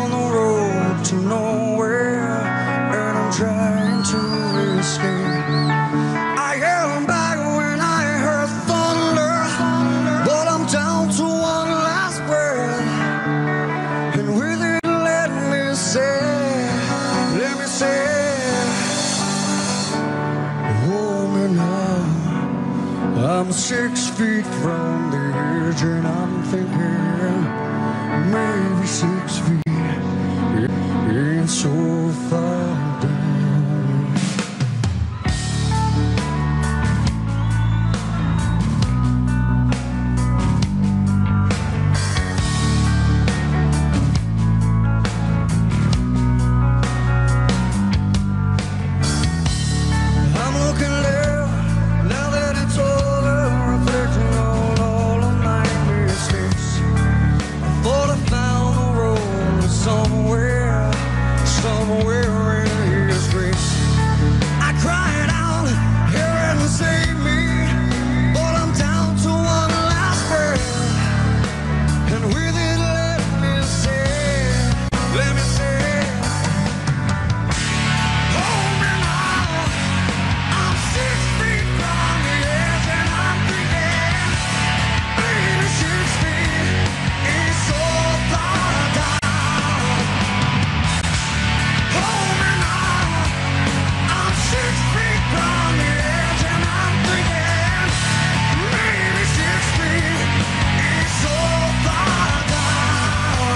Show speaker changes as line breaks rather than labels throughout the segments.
found the road to nowhere, and I'm trying to escape. I held back when I heard thunder, but I'm down to one last breath, and with it let me say, hold me now. I'm 6 feet from the edge, and I'm thinking maybe 6 feet ain't so far down. I'm looking left, now that it's over, reflecting on all of my mistakes. I thought I found the road somewhere in His grace. I cried out, hear and save me, but I'm down to one last breath, and with it let me say, hold me now. I'm 6 feet from the edge, and I'm thinking, maybe 6 feet is so far down. Hold me now. I'm 6 feet from the edge, and I'm thinking, maybe 6 feet is so far down.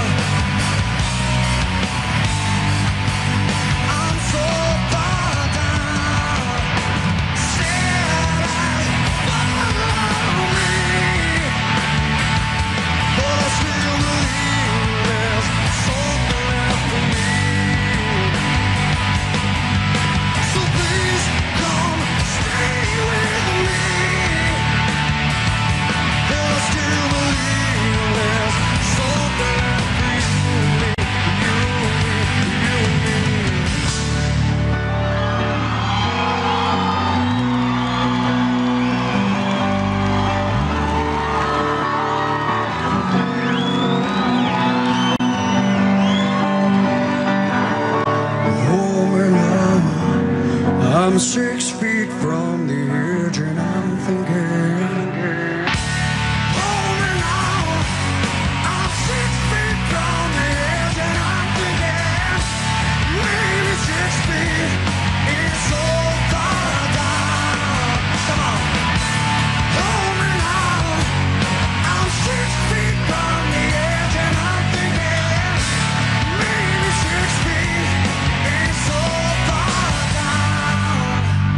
I'm so far down. Said follow me, but I still believe there's something left for me. So please come stay with me, but I still believe there's something left for you and me. Hold me now. I'm 6 feet from the edge, and I'm thinking, hold me now. I'm 6 feet from the edge, and I'm thinking, maybe 6 feet is so far down. Come on. Hold me now. I'm 6 feet from the edge, and I'm thinking, maybe 6 feet is so far down.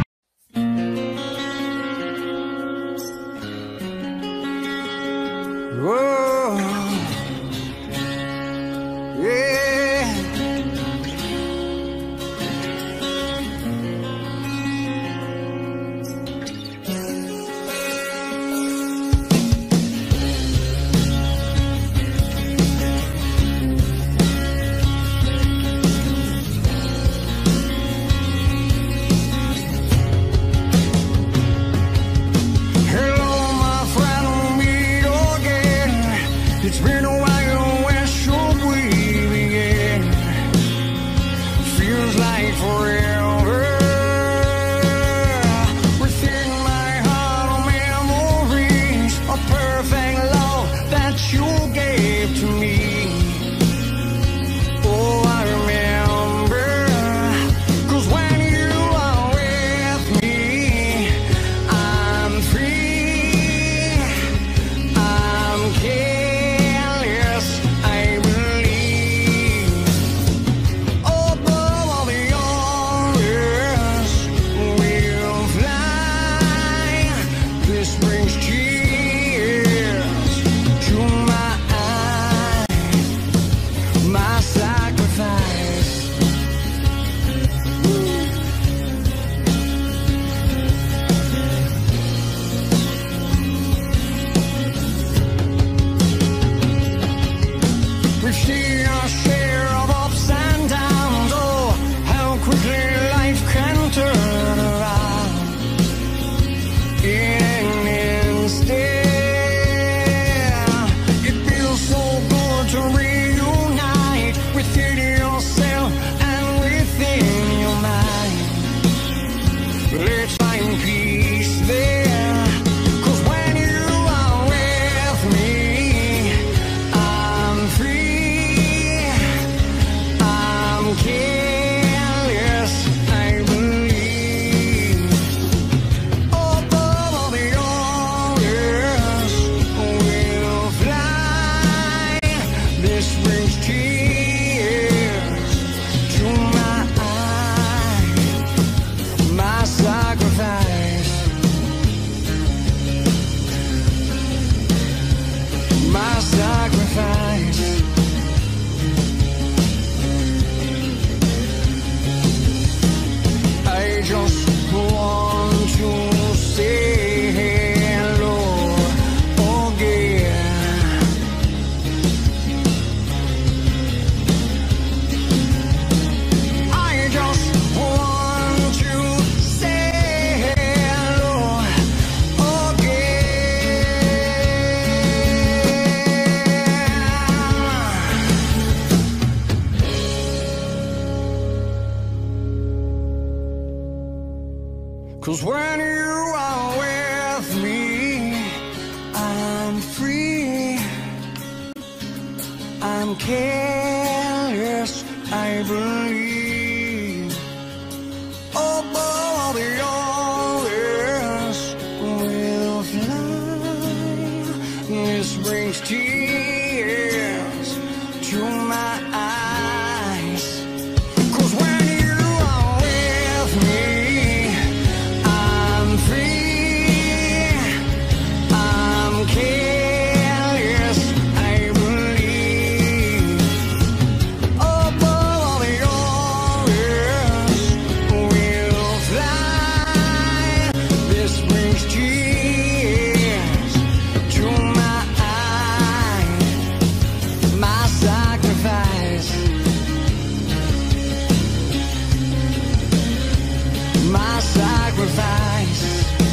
careless, I believe. Above all the others will fly. This brings tears to my eyes. My sacrifice, my sacrifice. I just want to say hello again. I just want to say hello again. 'Cause when you are with me, I'm free. I'm careless, I believe. Above the others will fly. This brings tears to my eyes. 'Cause when you are with me, I'm free. I'm careless, I believe. Above all the others will fly. This brings tears to my eyes. My sacrifice, my sacrifice.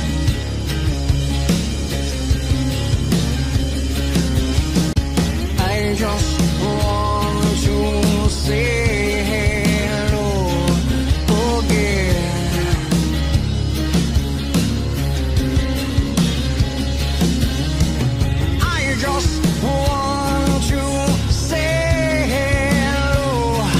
I just want to say hello again. I just want to say hello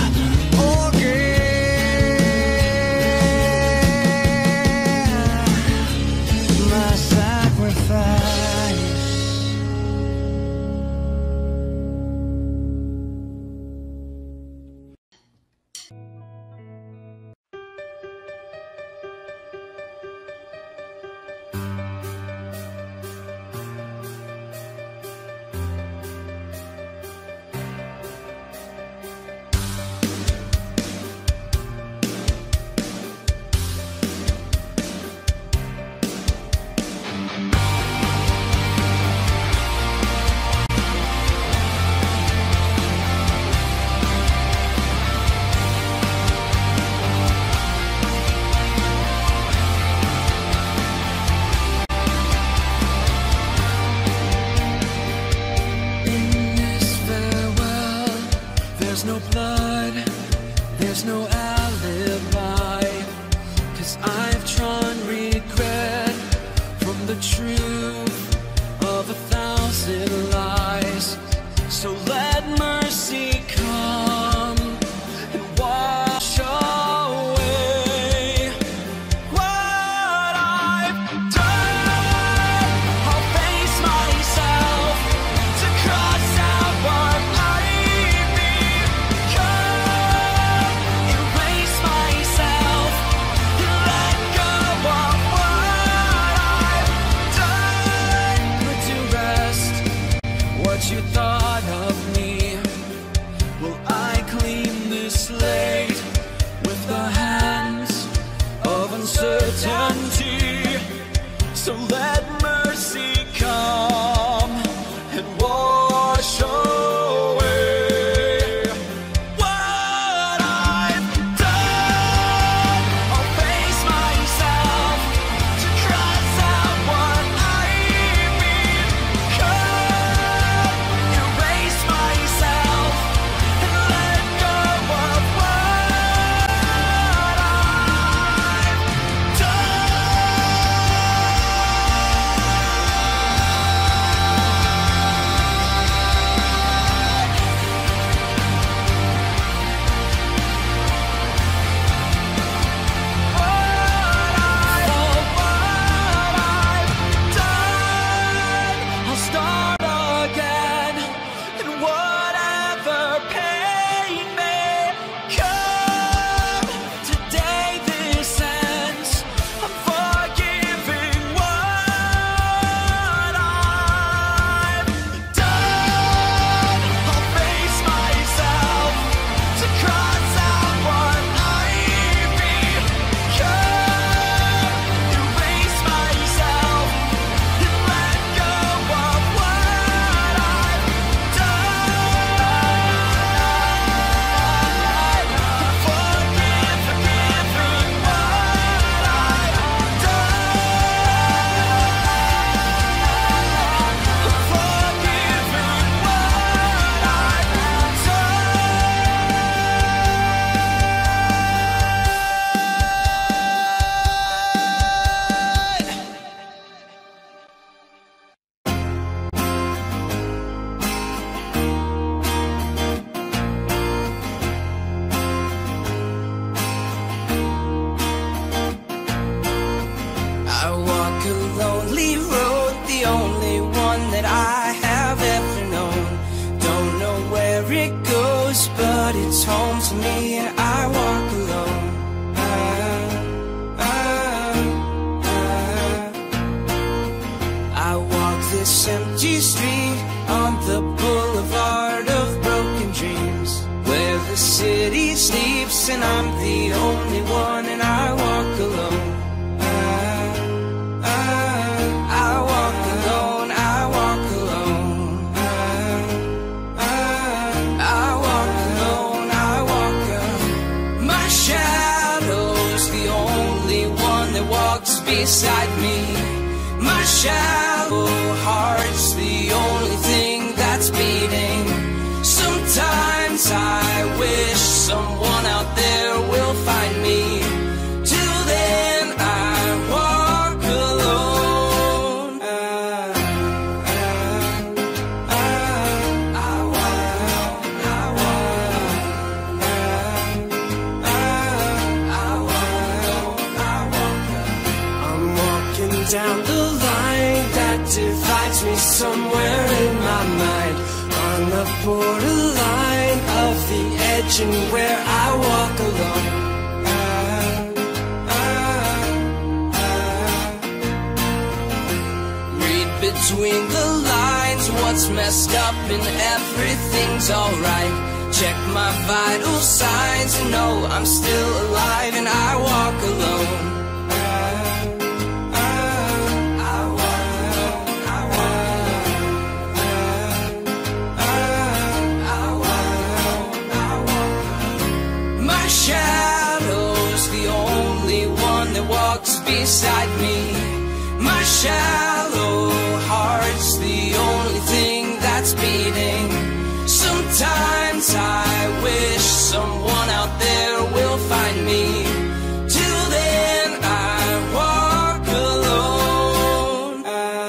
again. My sacrifice. In this farewell, there's no blood, there's no alibi. 'Cause I've drawn regret from the truth of 1,000 lies. So let mercy come and wash away what I've done. I'll face myself to cross out what I become. Erase myself and let go of what I've done. Put to rest what you thought of me. Will I clean this slate with the hands of uncertainty? So let mercy come and wash away what I've done. I'll face myself to cross out what I become. Erase myself and let go of what I've done.
but it's home to me, and I walk alone. I walk this empty street on the boulevard of broken dreams, where the city sleeps and I'm the only one, and I walk alone. I walk alone, I walk alone. I walk alone, I walk alone. My shadow's the only one that walks beside me. My shallow heart's the only thing that's beating. Sometimes I wish someone out there will find me. Till then I walk alone. I walk alone. I'm walking down the line that divides me somewhere in my mind, on the borderline of the edge and where I walk alone. Read between the lines what's messed up and everything's alright. Check my vital signs and know I'm still alive, and I walk alone. Shadow's the only one that walks beside me. My shallow heart's the only thing that's beating. Sometimes I wish someone out there will find me. Till then I walk alone.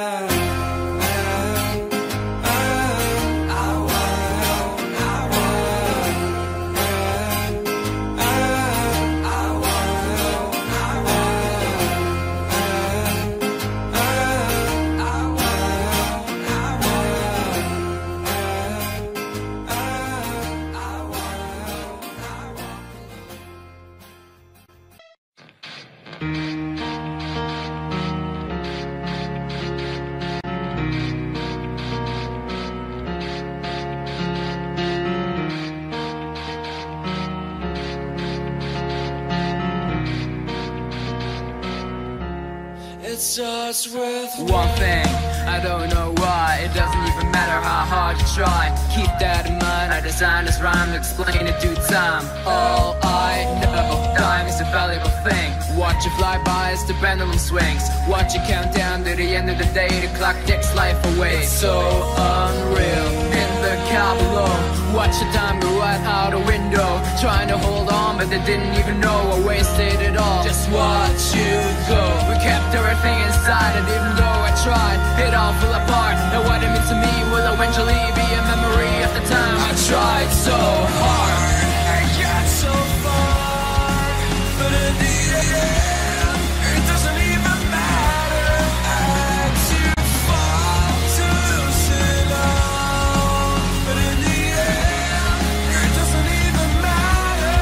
It starts with
one thing, I don't know why. It doesn't even matter how hard you try. Keep that in mind, I designed this rhyme to explain in due time. All I know, time is a valuable thing. Watch it fly by as the pendulum swings. Watch it count down to the end of the day. The clock takes life away. It's so unreal. In the car below, watch the time go right out the window. Trying to hold on, but they didn't even know I wasted it all. Just watch you go. We kept everything inside, and even though I tried, it all fell apart. And what it meant to me will eventually be a memory of the time I tried so hard.
I got so far, but in the end, it doesn't even matter. I had to fall to lose it all, but in the end, it doesn't even matter.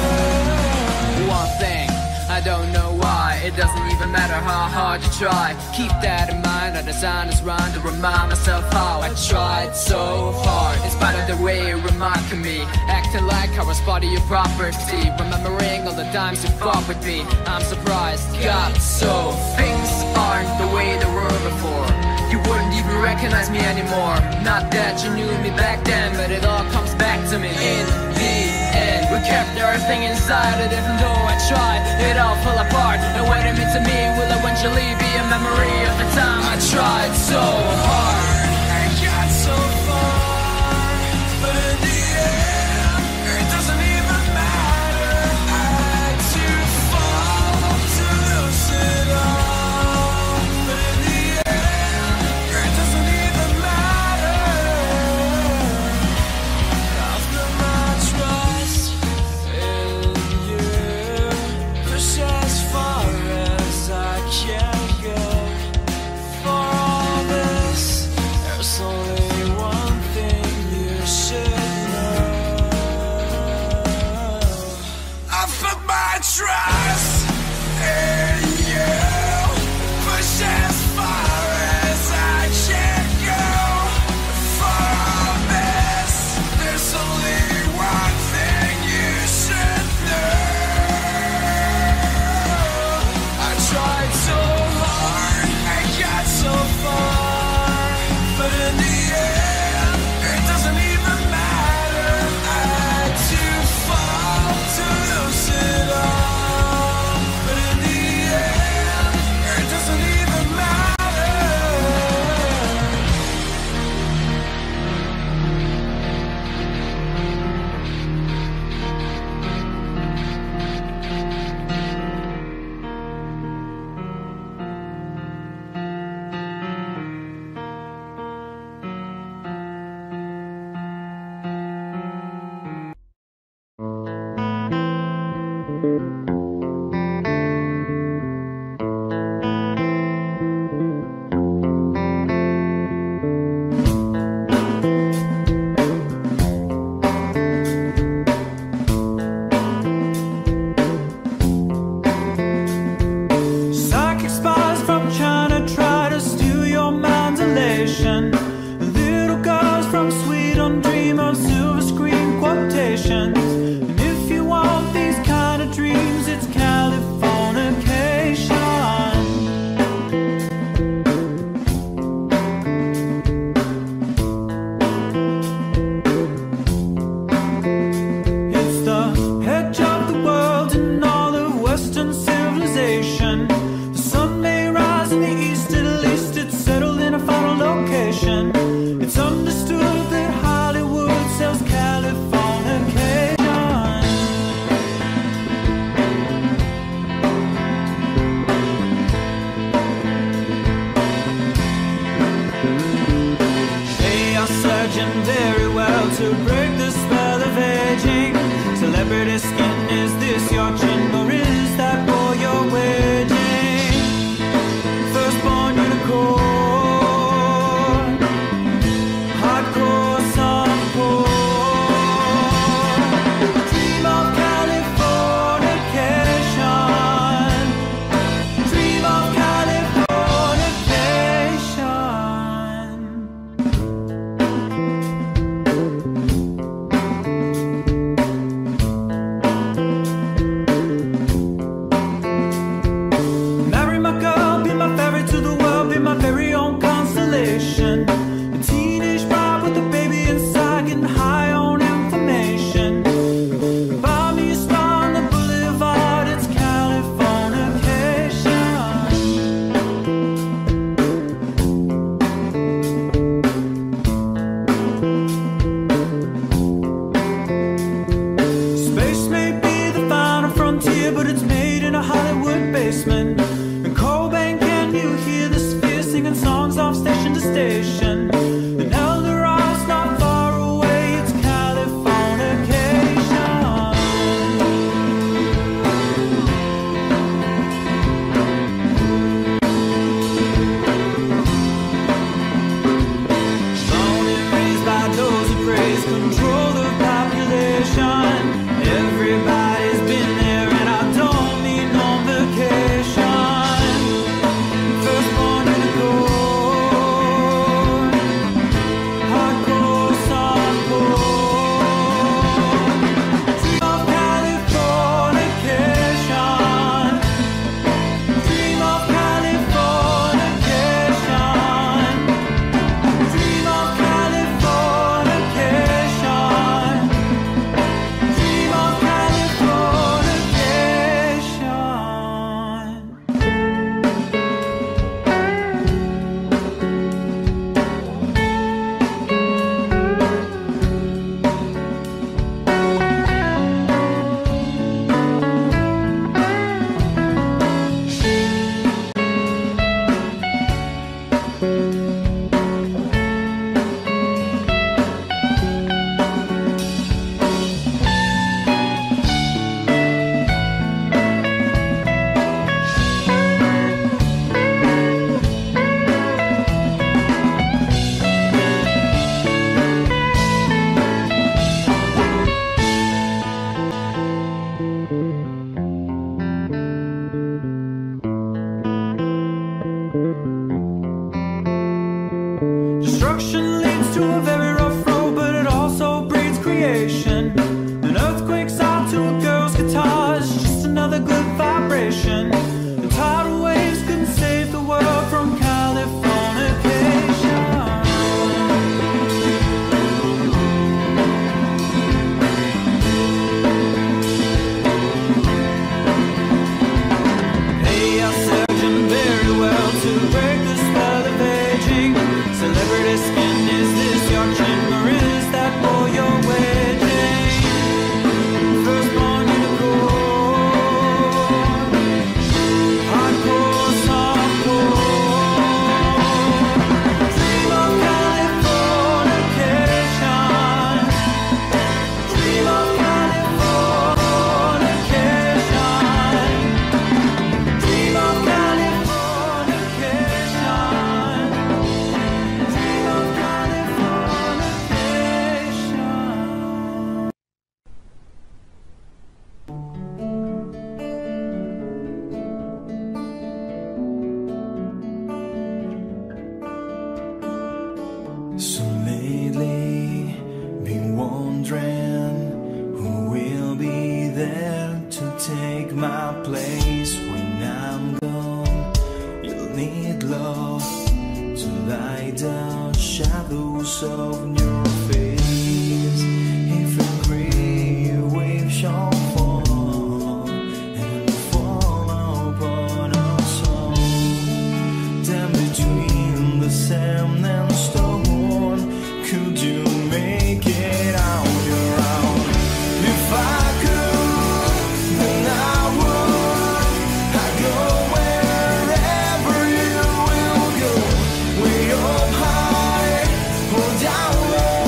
One thing, I don't know why. It doesn't even matter how hard you try. Keep that in mind, I designed this rhyme to remind myself how I tried so hard. In spite of the way you remark on me, acting like I was part of your property, remembering all the times you fought with me. I'm surprised, God, so things aren't the way they were before. You wouldn't even recognize me anymore. Not that you knew me back then, but it all comes back to me in the end. We kept everything inside, and even though I tried, it all fell apart. And what it meant to me will eventually be a memory of the time I tried so hard.
I got so far, but in the end, it doesn't even matter. I had to fall to lose it all, but in the end, it doesn't even matter. I've put my trust in you, push as far as I can go. For all this
Celebrity skin, is this your chin or is that for your wedding? Firstborn unicorn, hardcore softcore. Dream of Californication, dream of Californication. Marry my girl, be my ferry to the world, be my very own constellation. A teenage bride with a baby inside, getting high on information. Buy me a star on the boulevard, it's Californication. Space may be the final frontier, but it's made in a Hollywood basement. In Cobain, can you hear the sphere singing songs off station to station? And El Dorado's not far away, it's Californication. Born and raised by those who praise, control the population. Everybody's been there, and I don't mean on vacation. Firstborn unicorn, hardcore softcore. Dream of Californication, dream of Californication, dream of Californication, dream of Californication. Destruction leads to a very rough road, but it also breeds creation. An earthquake's out to a girl's guitar, it's just another good vibration. The tidal waves couldn't save the world from Californication. Hey, I surgeon very well to break the spell of aging. Celebrity skin, is this your chin or is that for your wedding? Firstborn unicorn, hardcore softcore. Dream of Californication, dream of Californication, dream of Californication, dream of Californication. So lately, been wondering who will be there to take my place when I'm gone. You'll need love to light the shadows of your face. If a gray wave shall fall and fall upon us all, then between the sand and stone, could you make it out your own? If I could, then I would. I go wherever you will go, way up high or down low.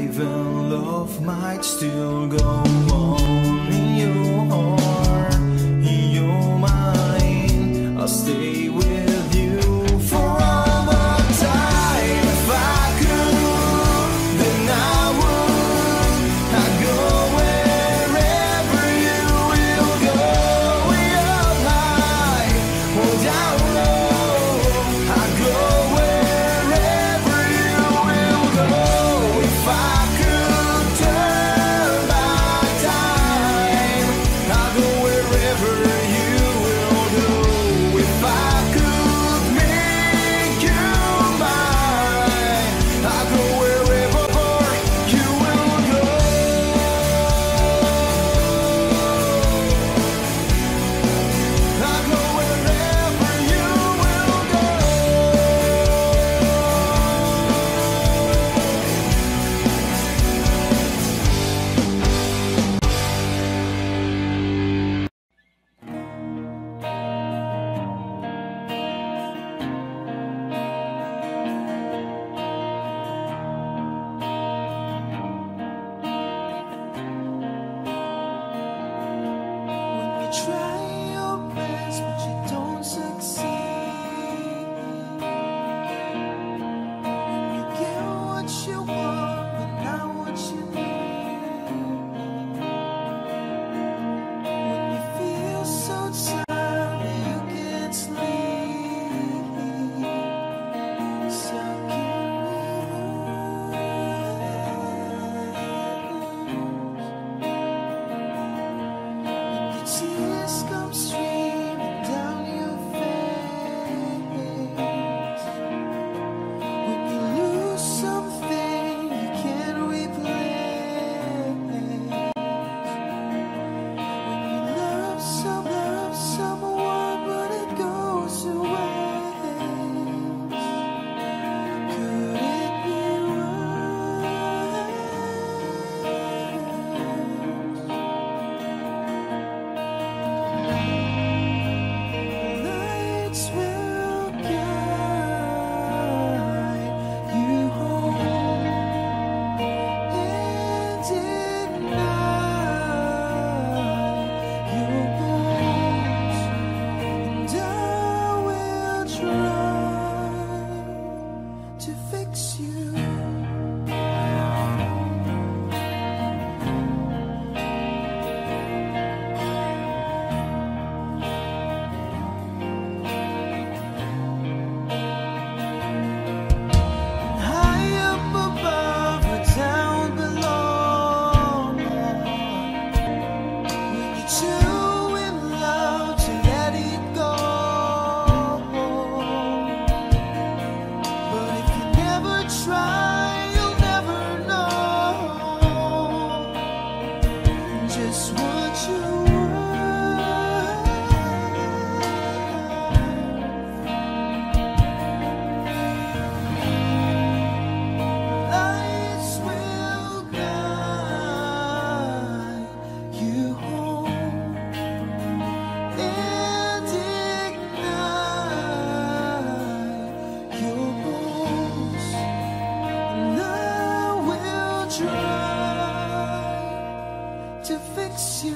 even love might still go on in your heart, in your mind. I'll stay with you for all the time. If I could, then I would. I'd go wherever you will go. Way up high or down low. I'd go wherever you will go. If I could turn back time, I'd go wherever you will go. If I could make you mine, I'd go wherever you will go. I'd go wherever you will go. When you try your best but you don't succeed, when you get what you want but not what you need, when you feel so tired that you can't sleep, stuck in the tears come streaming down your face. When you lose something you can't replace. When you love someone but it goes to waste. Could it be worse? Lights will guide you home and ignite your bones, and I will try to fix you. High up above or down below, when you're too in love to let it go. But if you never try, you'll never know just what you Lights will guide you home and ignite your bones, and I will try to fix you.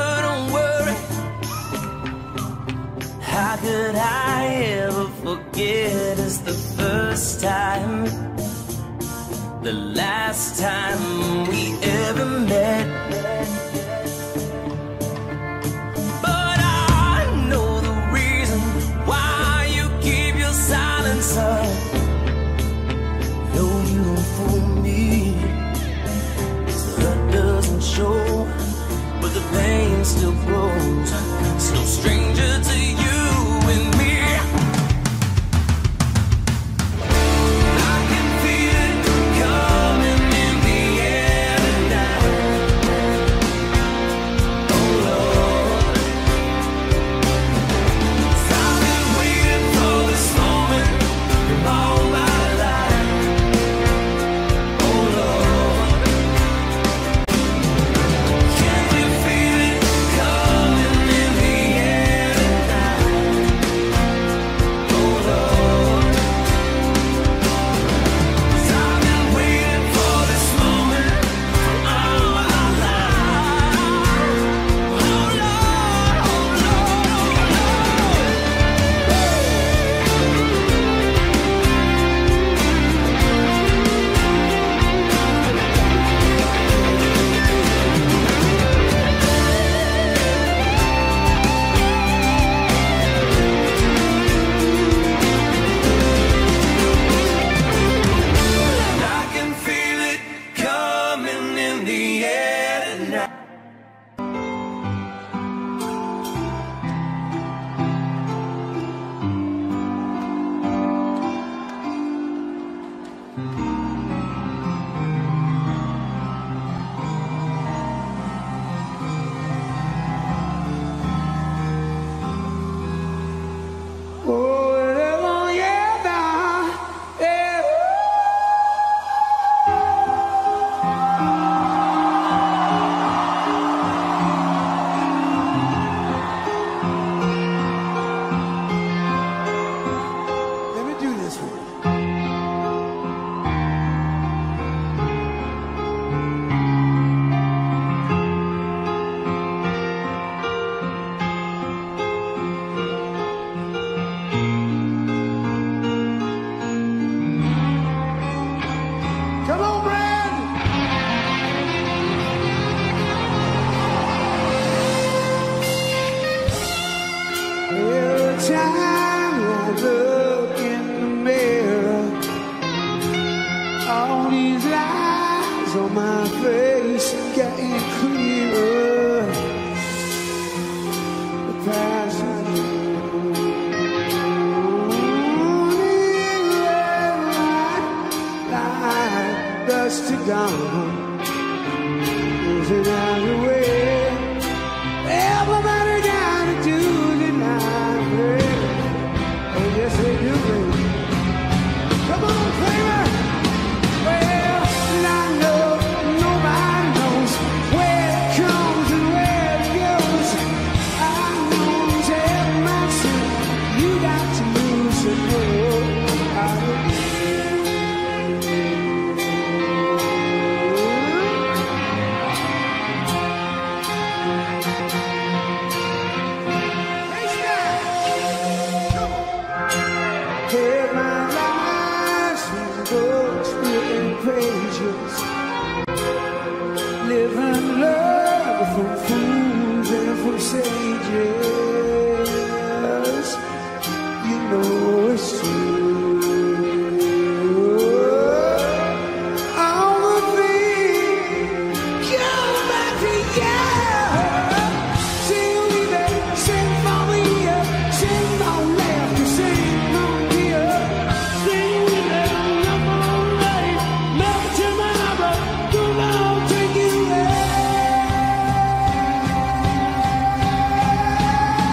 don't worry. How could I ever forget? It's the first time, the last time we ever met. But I know the reason why you keep your silence up. No, you don't fool me. The hurt doesn't show, but the pain still grows. It's no stranger to you and me. I can feel it coming in the air tonight. Oh Lord, 'cause I've been waiting for this moment all my life. Oh Lord, can you feel it coming in the air tonight? Oh Lord, 'cause I've been waiting for this moment for all my life. Oh Lord, oh Lord, oh I can feel it coming in the air tonight.
Oh, yeah, yeah. Let me do this one. Come on, Brad. Every time I look in the mirror, all these lines on my face are getting clearer. The past dust to gone, losing out the way. Everybody gotta do tonight, baby. Oh yes they do, baby. Come on, Kramer. Well, I know nobody knows where it comes and where it goes. I know it's every mountain you got to lose to know. I don't living love from fools and from sages. You know it's true. All the things come back to you. Sing me back, sing for me, sing on left, sing on here. Sing me back, I'm all ready. Love tomorrow, come on, take you away.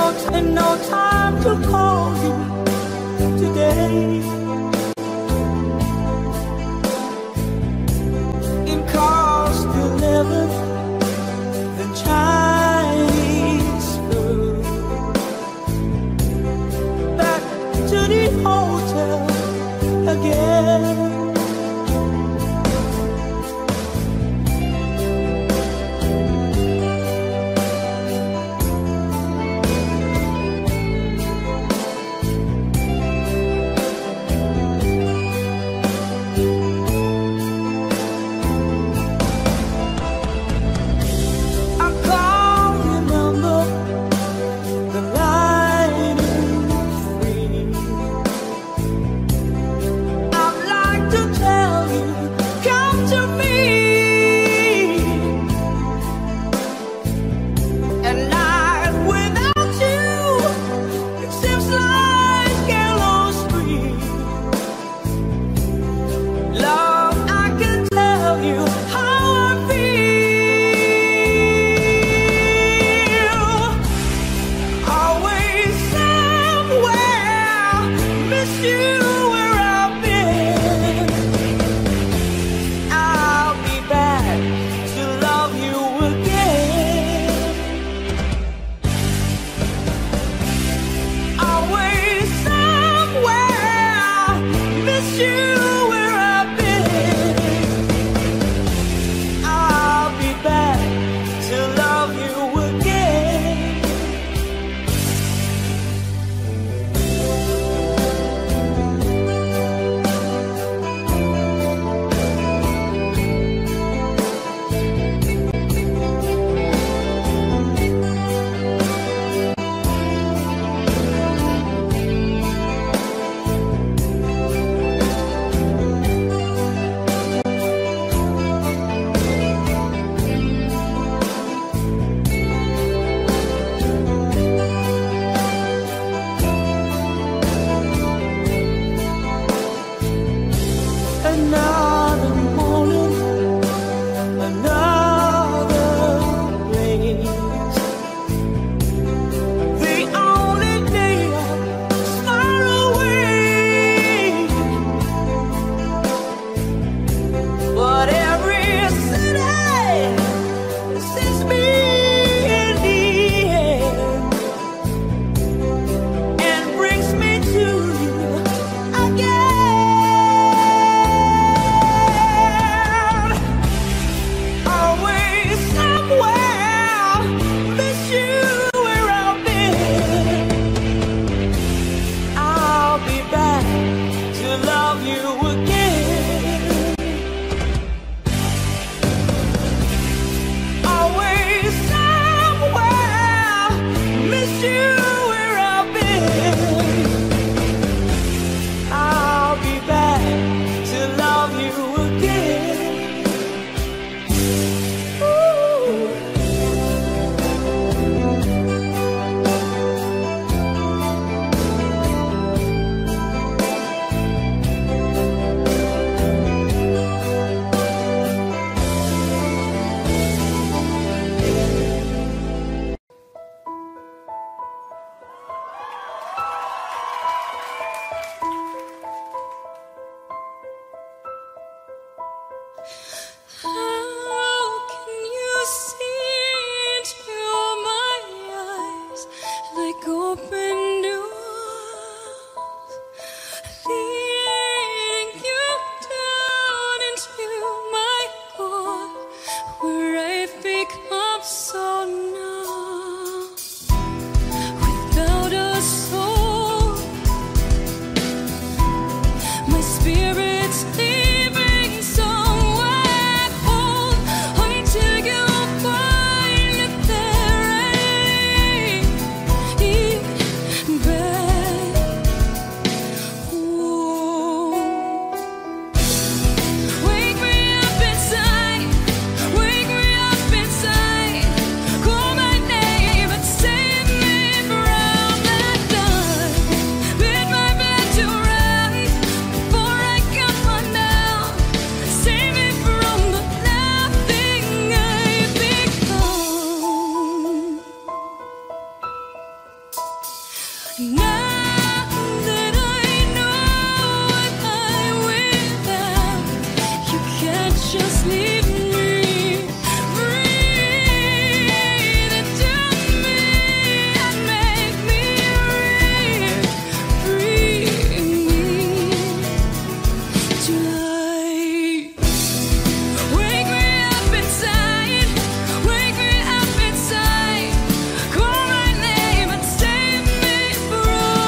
note and no time to call you today. In cost 11, the Chinese food. Back to the hotel again.
Now that I know what I without, you can't just leave me. Breathe into me and make me real. Bring me to life. Wake me up inside. Wake me up inside. Call my name and save me from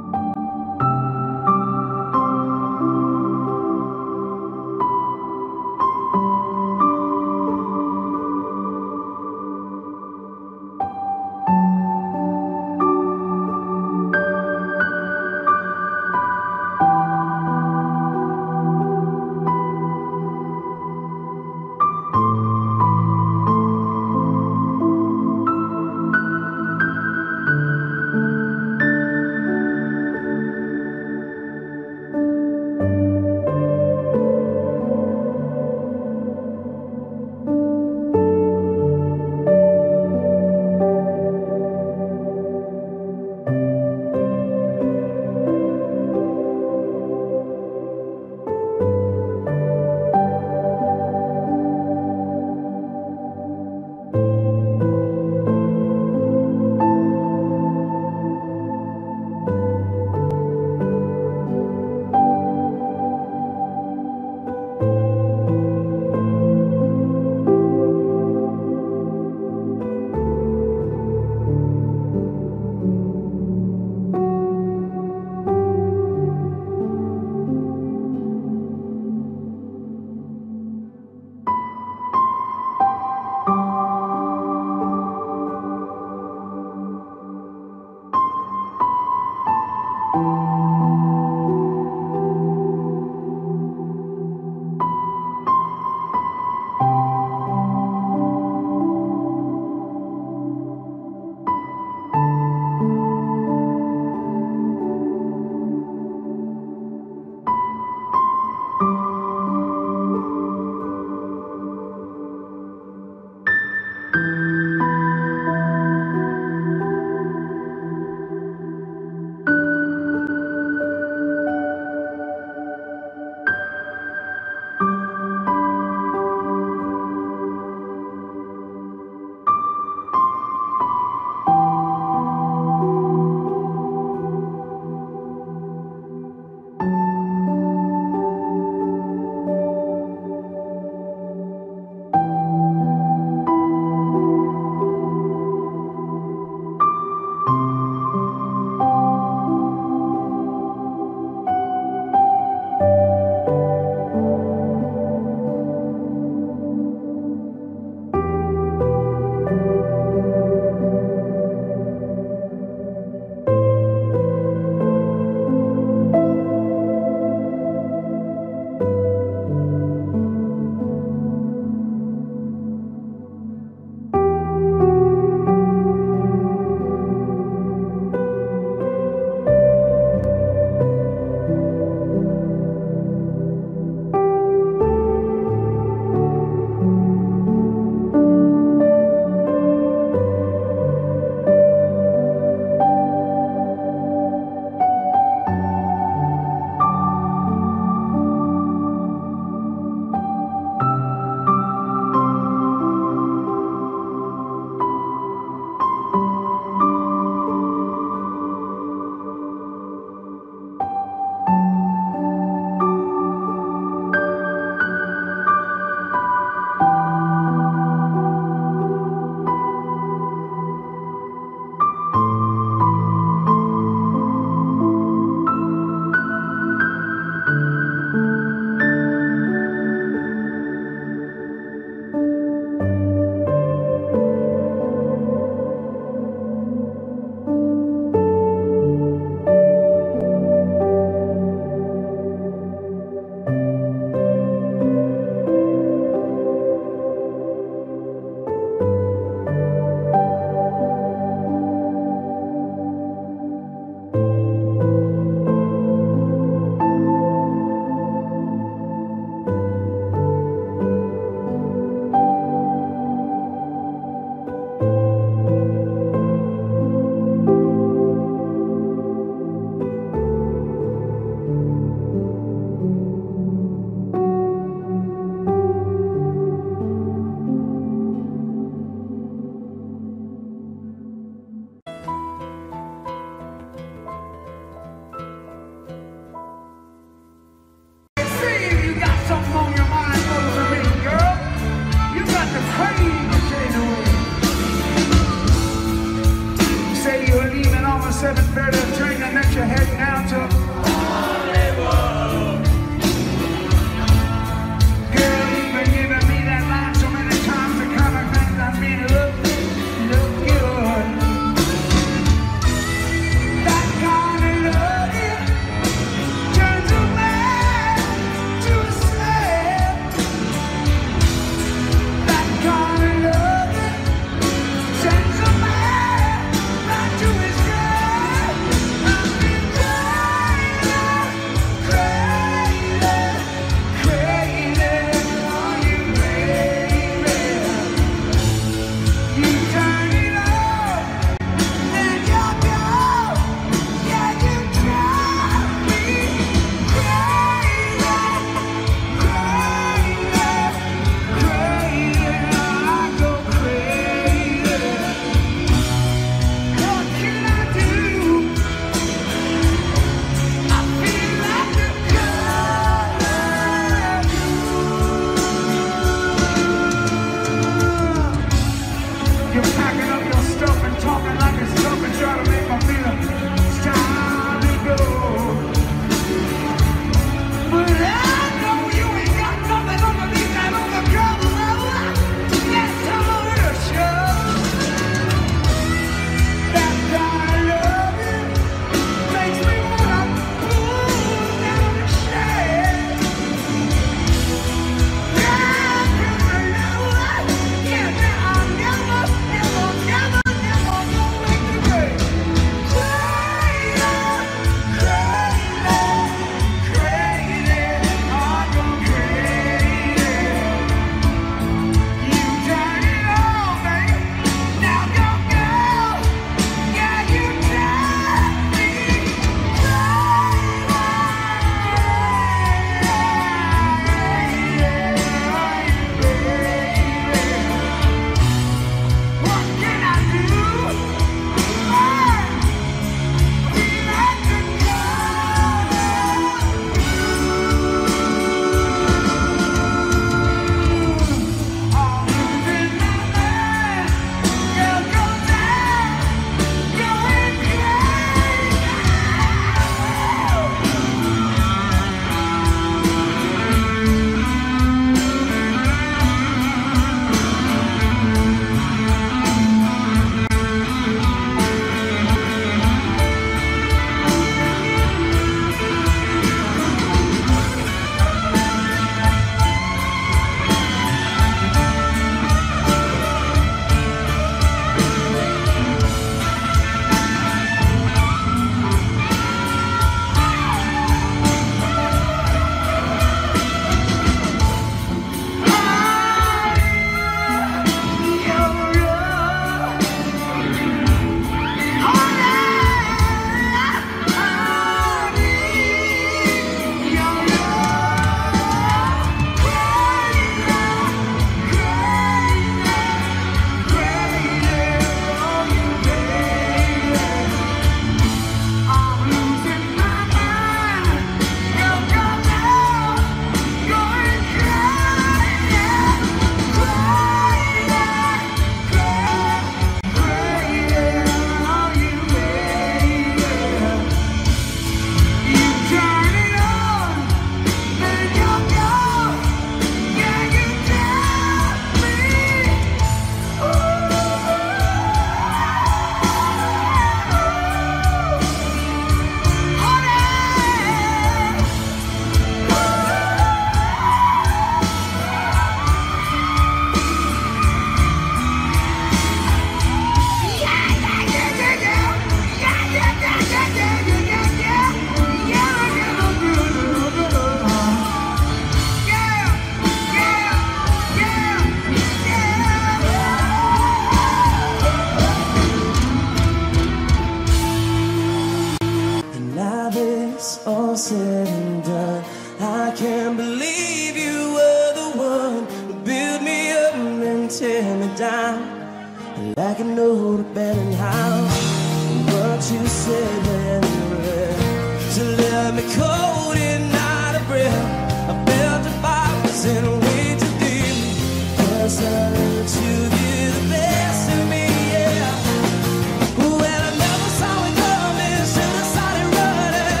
all said and done, I can't believe you were the one who built me up and then tear me down like an old abandoned house. What you said when you read to let me cold and not a breath. I felt the fires and wait to leave me, 'cause I learned to give the best of me, yeah. Well, I never saw it coming, should have started running.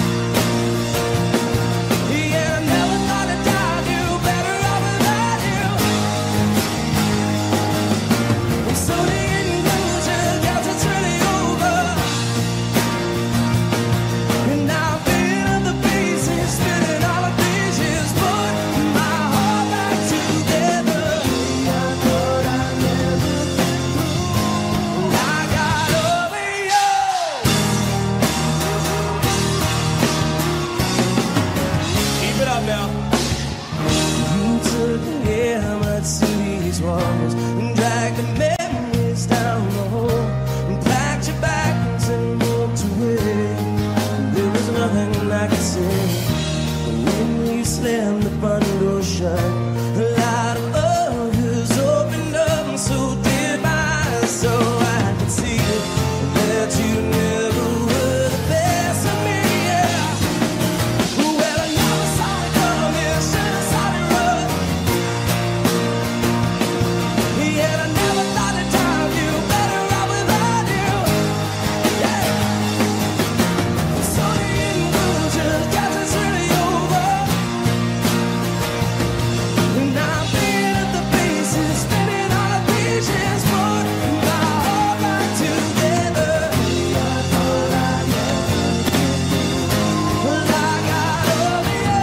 Yeah, I never thought I'd die, you better off without you. And so the illusion got to turn it over, and I've been on the pieces, spinning all of these years, put my heart back together. I thought I'd never get through, I got over you. Keep it up now. You took the hammer to these walls and dragged the memories down the hole and packed your bags and walked away. There was nothing I could say. When you slammed the front door shut, a lot of others opened up, and so did mine, so I could see it, that you never were the best of me, yeah. Well, I never saw it coming, should have saw it run. Yeah, I never thought I'd time you, better off without you, yeah. So the illusion got to turn it over, and I've been at the pieces, spinning all the pieces, put my heart back together. I thought I'd never get through, well, I got over you.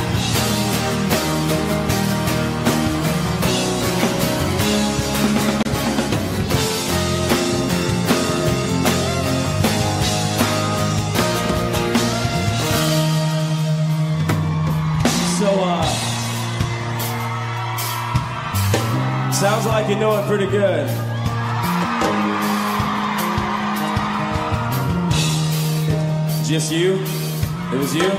So, sounds like you know it pretty good. Just you? It was you?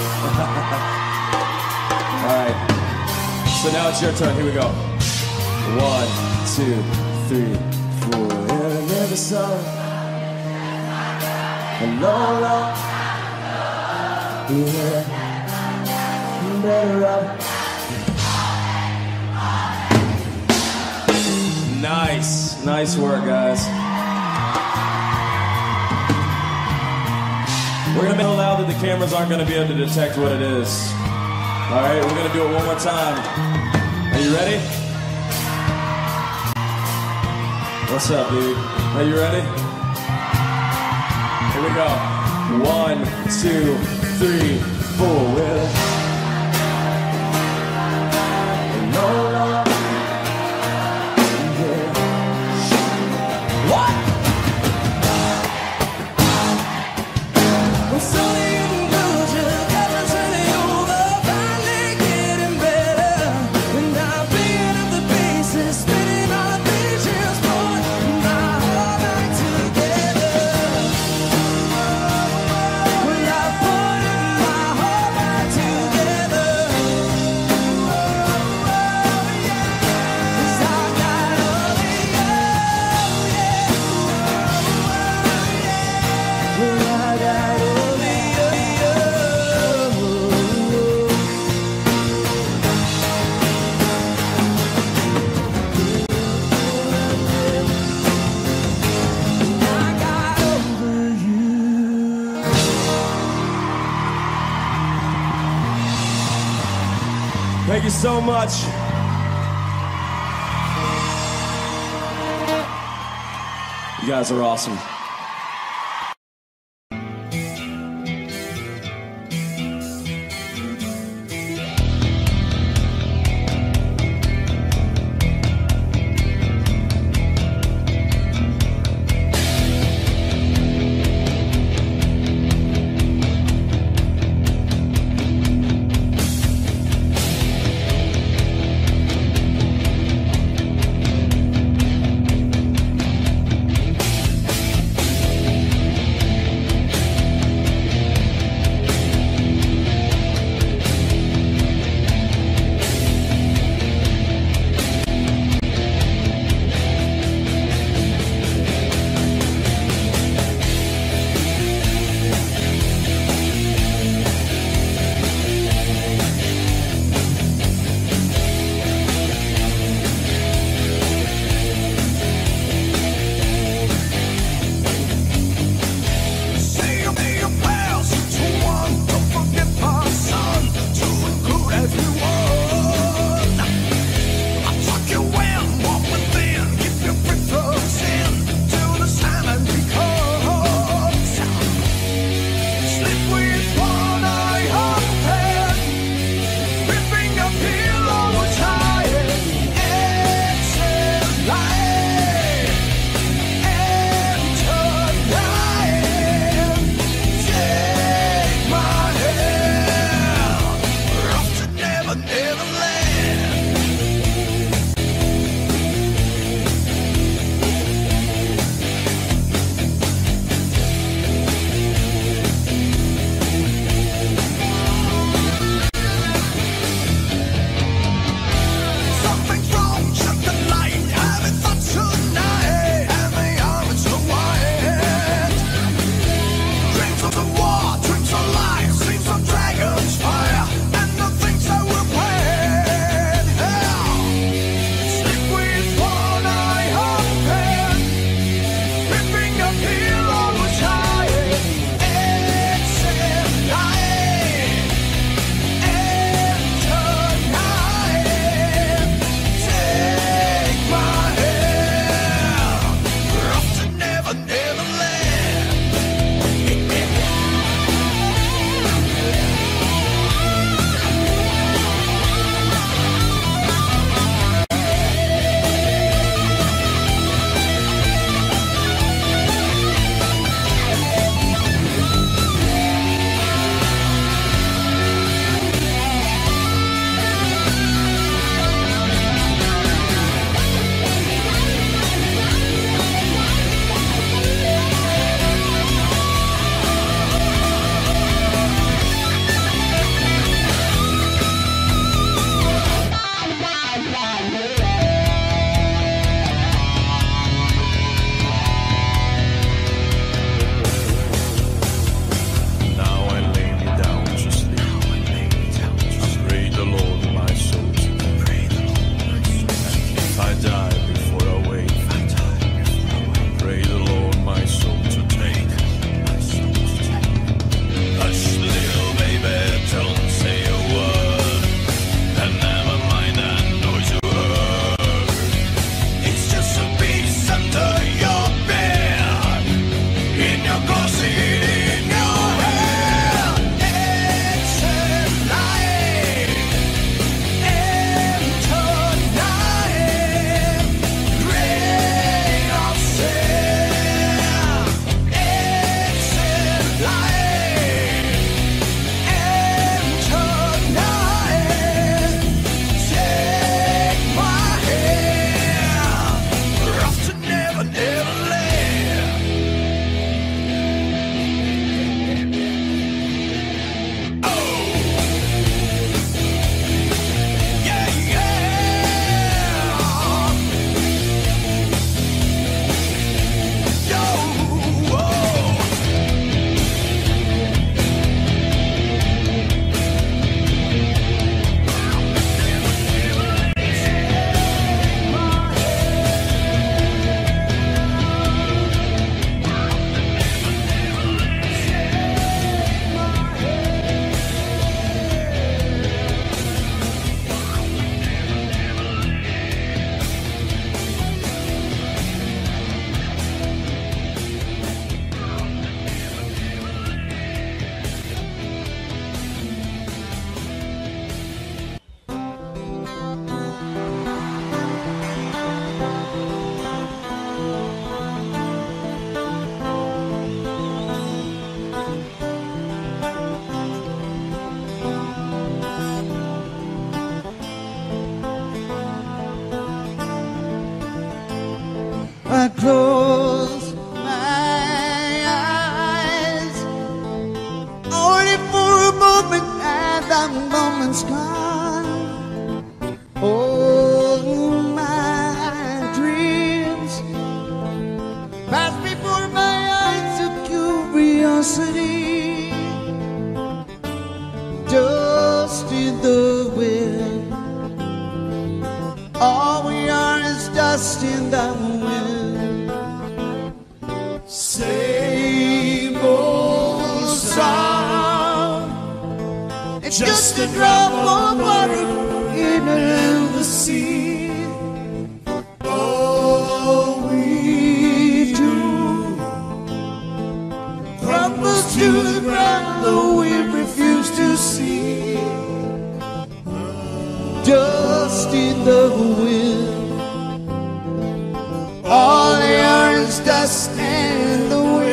All right. So now it's your turn. Here we go. 1, 2, 3, 4. And I never saw it. A long, long. Yeah. Better off. Nice. Nice work, guys. We're going to make it loud that the cameras aren't going to be able to detect what it is. All right, we're going to do it one more time. Are you ready? What's up, dude? Are you ready? Here we go. 1, 2, 3, 4. Well, no, no. What? I'm so illusion, got to turn it over, finally getting better. And I've been at the pieces, spinning all the pieces, put my heart back together. Well, I put my heart back together. 'Cause I got over you, yeah. Well, I got over you. I got over you. Thank you so much. You guys are awesome.
sky. All my dreams pass before my eyes of curiosity. Dust in the wind. All we are is dust in the wind. Same old song. It's just a drop of water in the sea. All we do crumbles to the ground, though we refuse to see. Dust in the wind. All they are is dust in the wind.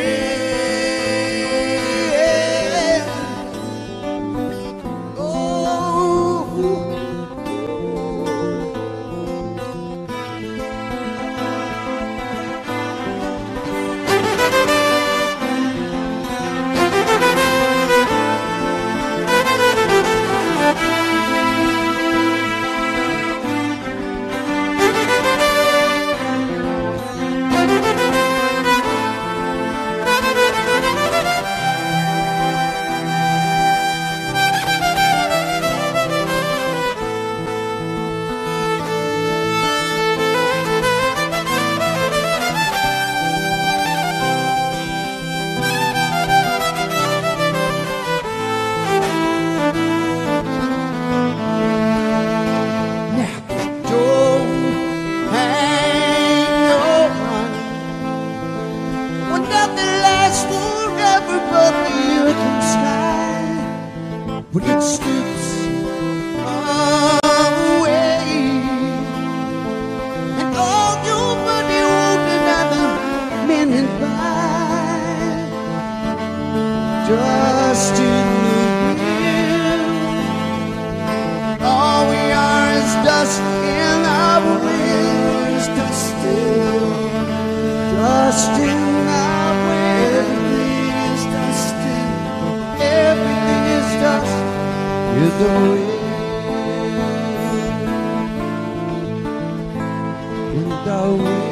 When it slips away, and all your money won't another minute by. Dust in the wind. All we are is dust in our winds. Dust in our winds. Everything is dust in the wind. In the wind.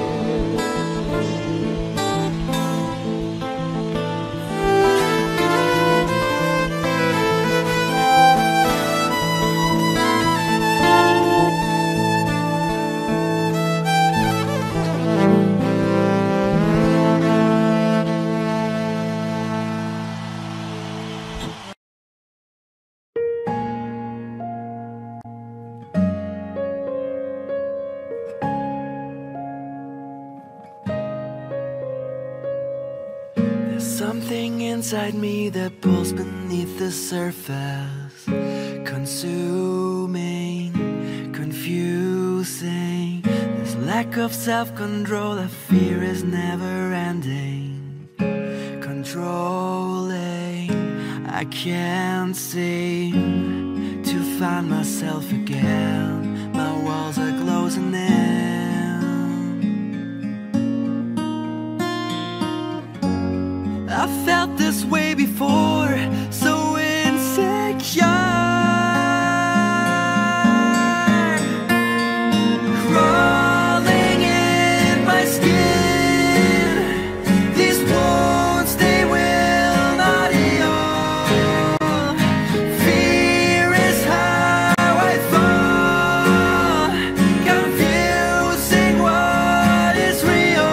Something inside me that pulls beneath the surface, consuming, confusing. This lack of self-control I fear is never ending. Controlling, I can't seem to find myself again. My walls are closing in. I felt this way before, so insecure, crawling in my skin. These wounds, they will not heal. Fear is how I fall, confusing what is real.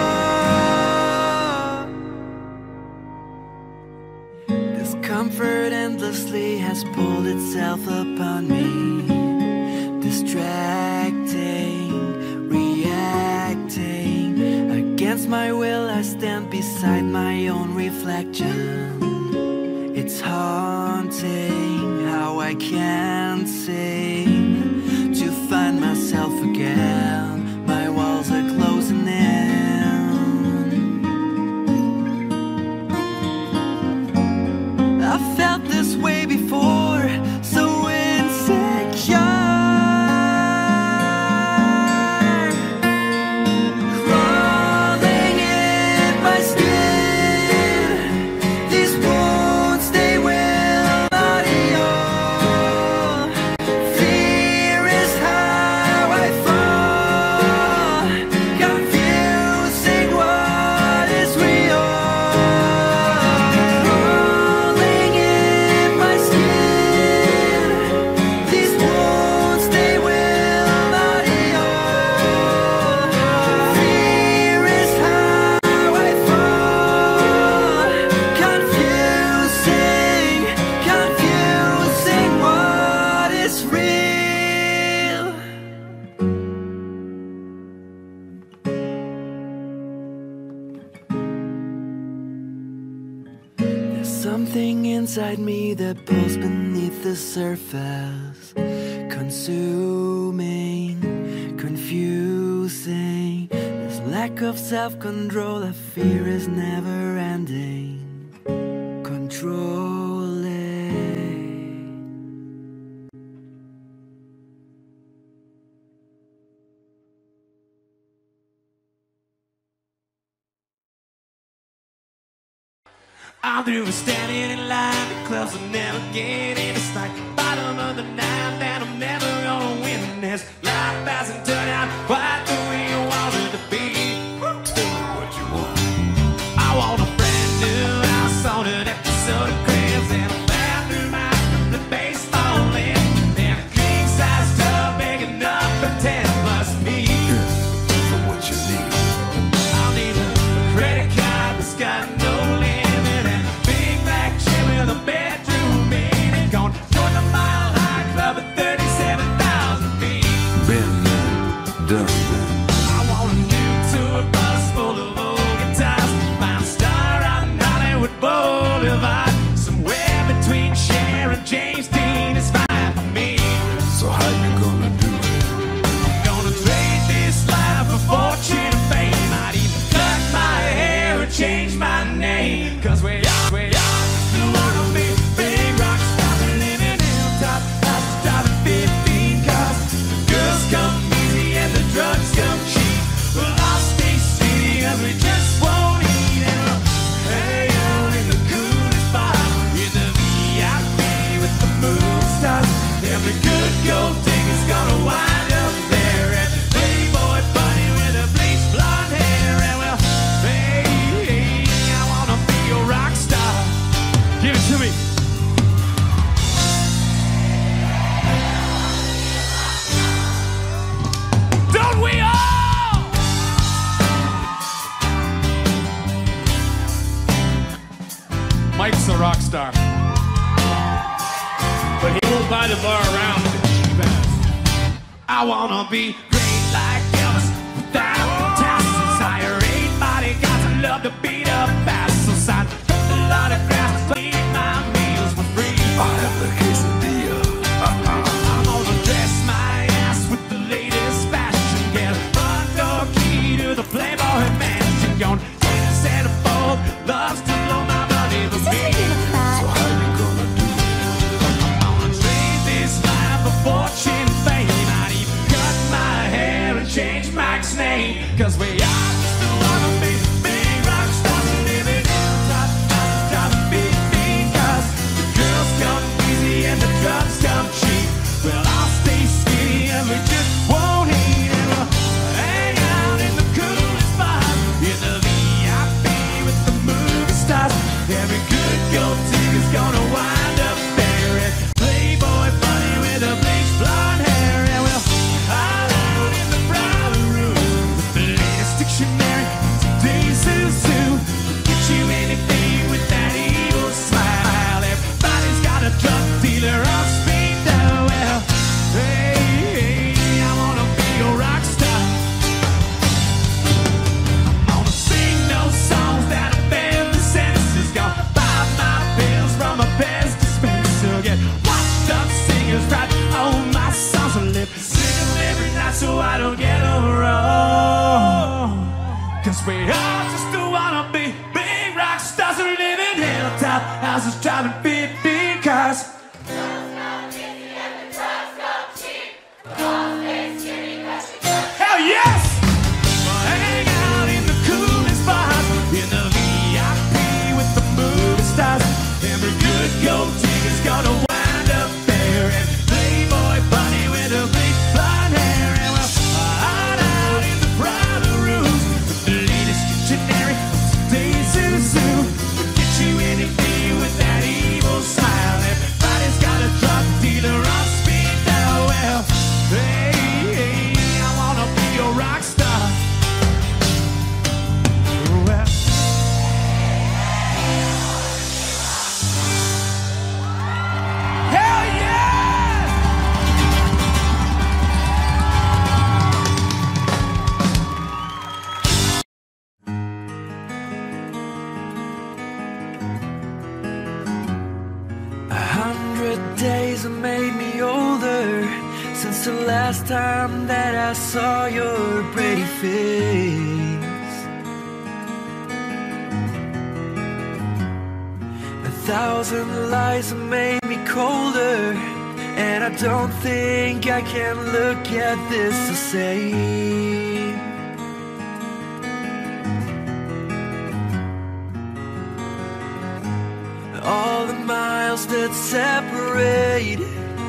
Discomfort endlessly has pulled itself upon me, distracting, reacting. Against my will I stand beside my own reflection. It's haunting how I can't seem to find myself again. My walls are closing in. I felt this way before, so insecure, crawling in my skin. These wounds, they will not heal. inside me that pulls beneath the surface, consuming, confusing. This lack of self-control I fear is never ending. Controlling.
I'm through with standing in line. The clubs will never get in. It's like the bottom of the ninth, and I'm never gonna win this. Life hasn't turned out quite the way you wanted to be. Tell me what you want. I want a brand new house on an episode of Cribs, and a bathroom out from the baseball land, and a king size tub big enough for 10 plus me.
For what you need.
I'll need a credit card that's got no limit. The bedroom in it, gone join the Mile High Club at 37,000 feet.
Been there, done that.
I want a new tour bus full of old guitars, find a star out in Hollywood Boulevard, somewhere between Cher and James Dean is fine for me.
So how you gonna do it?
I'm gonna trade this life for fortune and fame. I'd even cut my hair and change my name, 'cause we are. Drugs come cheap. Well, I'll stay city, 'cause we just won't eat. And we'll hang out in the coolest bar, in the VIP with the movie stars. Every good gold digger's gonna wind up there, and Playboy bunny with a bleached blonde hair. And well, hey, I wanna be a rock star. Give it to me. Don't we all? Mike's a rock star, but he won't buy the bar around with the cheap ass. I wanna be great like Elvis without tassels. Hire 8 bodyguards and love to beat up assholes. Sign a lot of grass, eat my meals for free.
I have the quesadilla.
I'm gonna dress my ass with the latest fashion, get a front door key to the Playboy mansion. Gonna take a set of bold, loves to blow my money with me.
So how you gonna do it?
I'm gonna trade this life for fortune and fame. I'd even cut my hair and change Mike's name, 'cause we are just the wanna be big rock stars and living hilltop houses, driving big cars. The girls come easy and the drugs come cheap. Well, I'll stay skinny and we just won't eat. And we'll hang out in the coolest bars, in the VIP with the movie stars. Every good gold digger's gonna wind up there, and Playboy bunny with a bleached blonde hair. And we'll hide out in the private room with the latest dictionary, today's zoo. We'll get you anything with that evil smile. Everybody's got a drug dealer on speed dial. Well, hey, I wanna be a rock star. I'm gonna sing those songs that offend the senses. Gonna buy my pills from a Pez dispenser. Get washed up singers right on my songs and live. Sing them every night so I don't get them wrong. 'Cause we all just wanna be big rock stars and live in hilltop houses, driving 50 cars. Hell yes! We'll hang out in the coolest bars, in the VIP with the movie stars. Every good gold digger's gonna wind up there, and Playboy bunny with a bleached blonde hair. And we'll hide out in the private rooms with the latest dictionary, today's zoo. We'll get you anything with that evil
was the last time that I saw your pretty face? 1,000 lies have made me colder, and I don't think I can look at this the same. All the miles that separate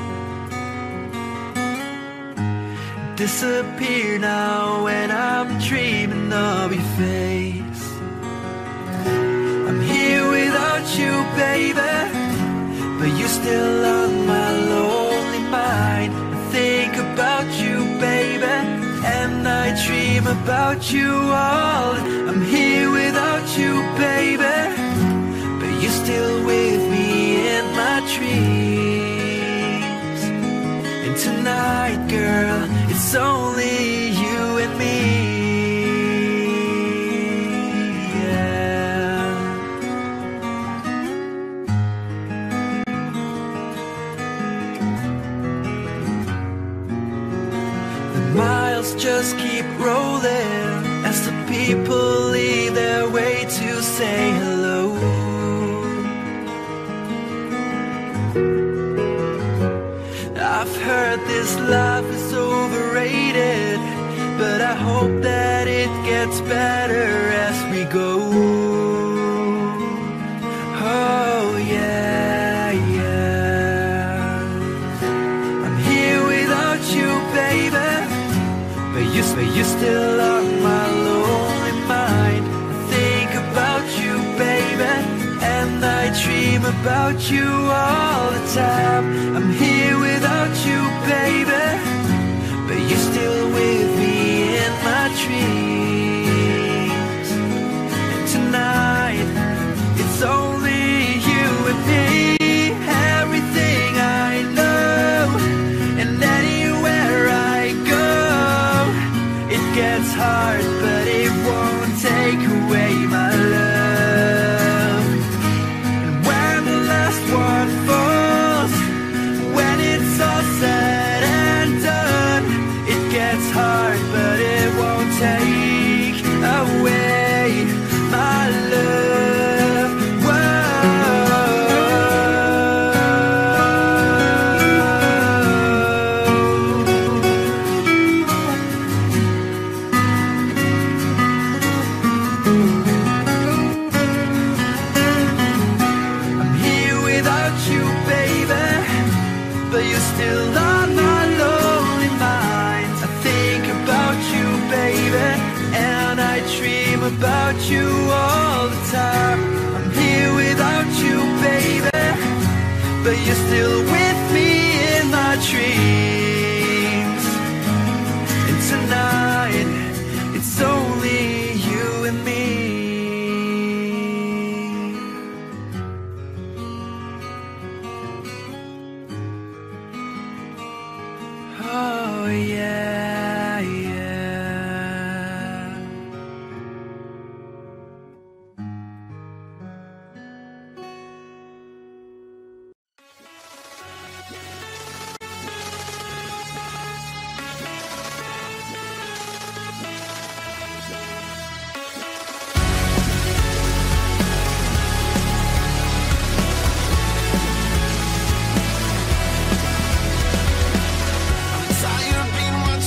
disappear now when I'm dreaming of your face. I'm here without you, baby, but you're still on my lonely mind. I think about you, baby, and I dream about you all. I'm here without you, baby, but you're still with me in my dreams. And tonight, girl, it's only you and me. Yeah. The miles just keep rolling as the people leave their way to say hello. I've heard this life is overrated, but I hope that it gets better as we go. Oh yeah, yeah. I'm here without you, baby, but you're still on my lonely mind. I think about you, baby, and I dream about you all the time. I'm here without you, baby, but you're still with me in my dreams. And tonight, it's only you and me. Everything I know, and anywhere I go, it gets hard, but it won't take away my love. And when the last one falls, when it's all said and done, it gets hard, but it won't take away my love. I'm here without you, baby, but you're still on my lonely mind. I think about you, baby, and I dream about you all the time. I'm here without you, baby, but you're still with me in my dreams. And tonight, it's only you and me. Oh yeah, yeah.
Tired of being what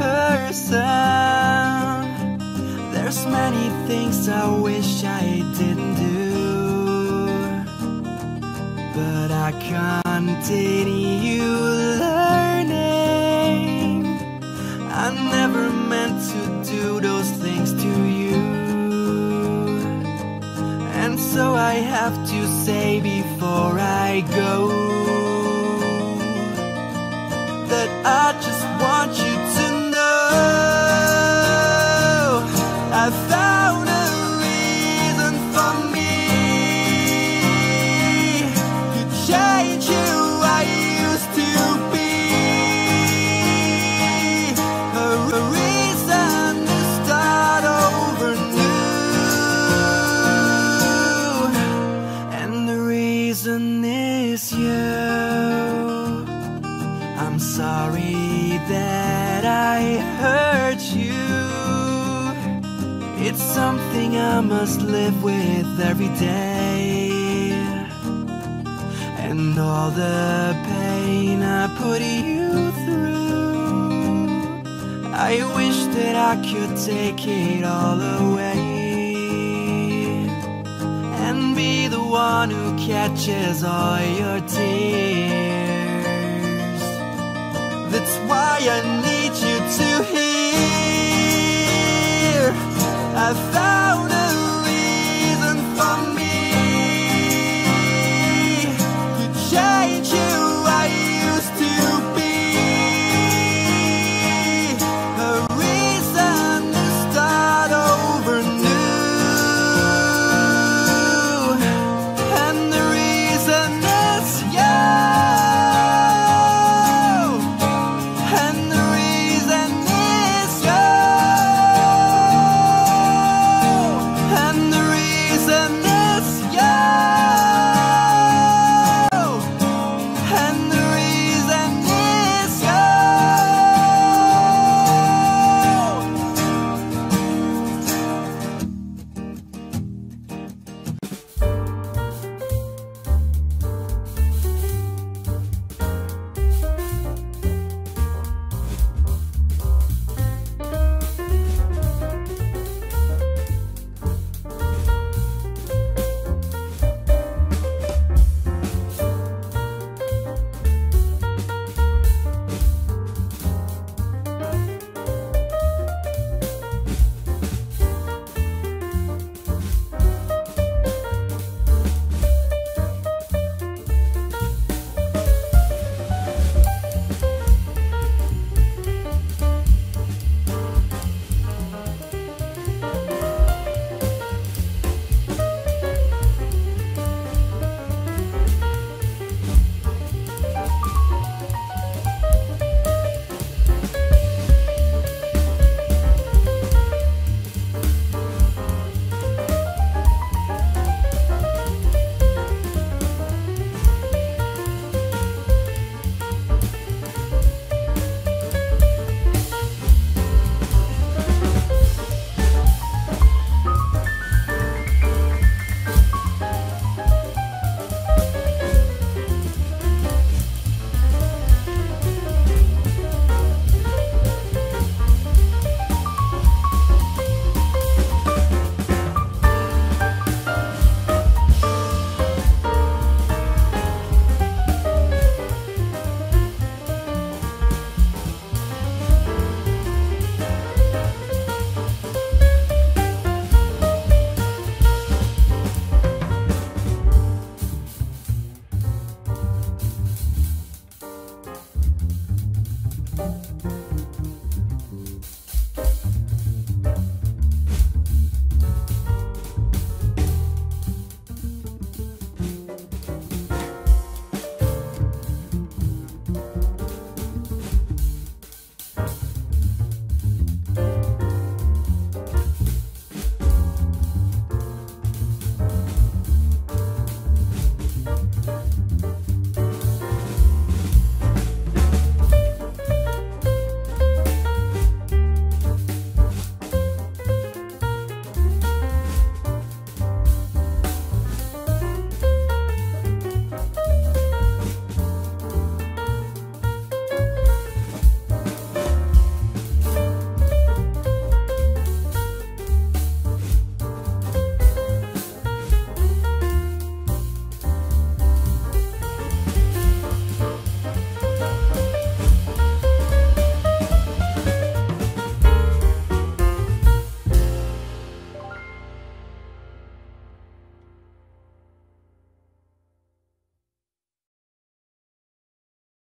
person. There's many things I wish I didn't do, but I continue learning. I never meant to do those things to you, and so I have to say before I go that I just want you to know I found a reason for me to change who I used to be, a reason to start over new, and the reason is you. I'm sorry that I hurt you. It's something I must live with every day, and all the pain I put you through, I wish that I could take it all away and be the one who catches all your tears. That's why I need you